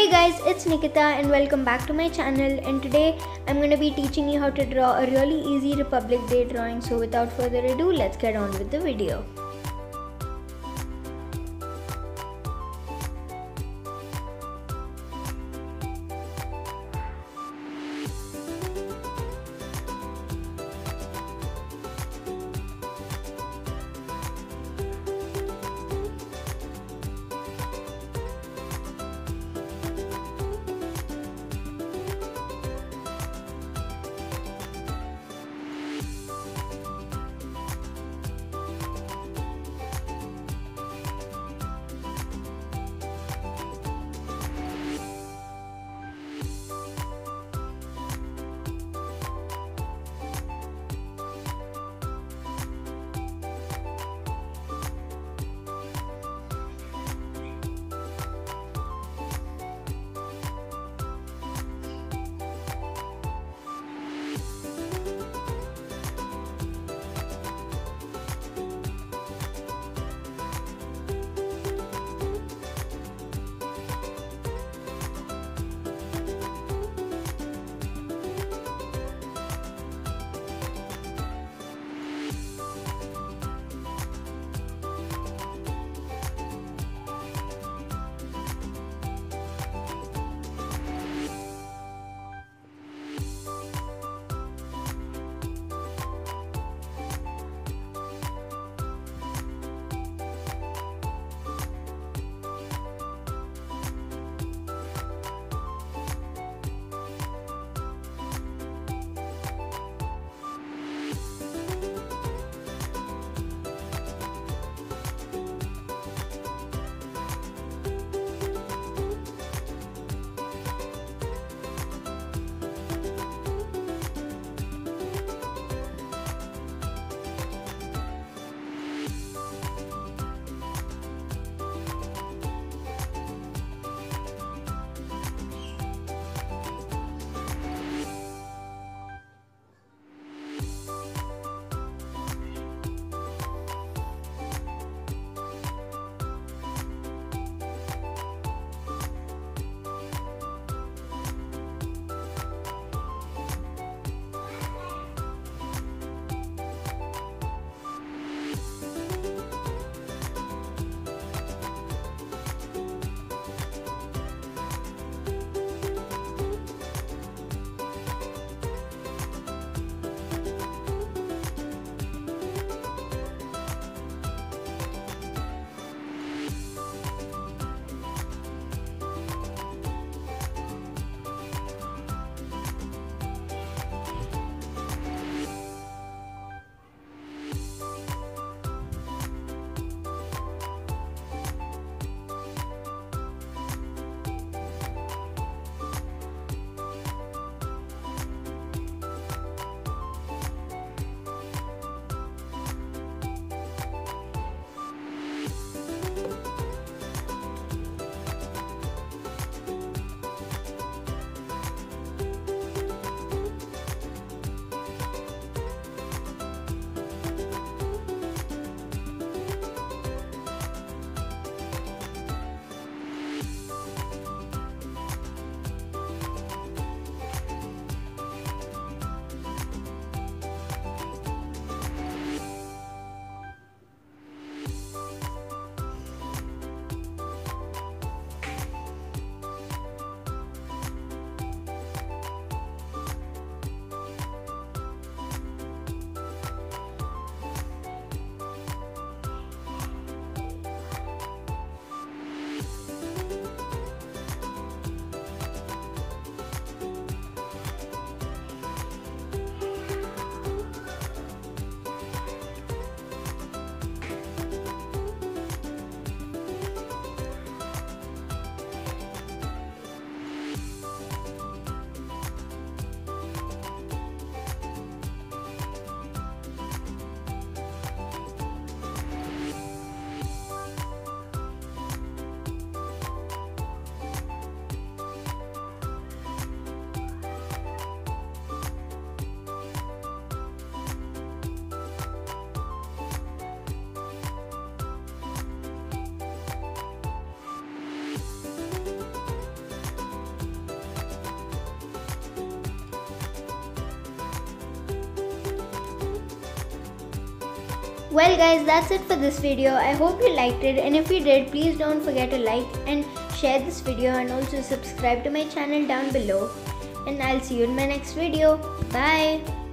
Hey guys, it's Nikhita and welcome back to my channel, and today I'm going to be teaching you how to draw a really easy Republic Day drawing. So without further ado, let's get on with the video. Well guys, that's it for this video. I hope you liked it, and if you did, please don't forget to like and share this video, and also subscribe to my channel down below. And I'll see you in my next video. Bye.